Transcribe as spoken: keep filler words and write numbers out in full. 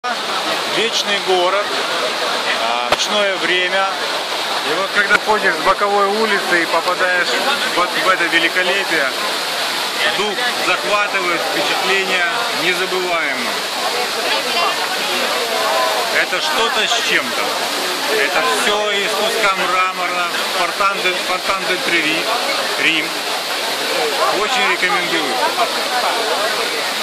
Вечный город, ночное время. И вот когда ходишь с боковой улицы и попадаешь вот в это великолепие, дух захватывает, впечатление незабываемое. Это что-то с чем-то. Это все из куска мрамора, Портан-де-Треви, Рим. Очень рекомендую.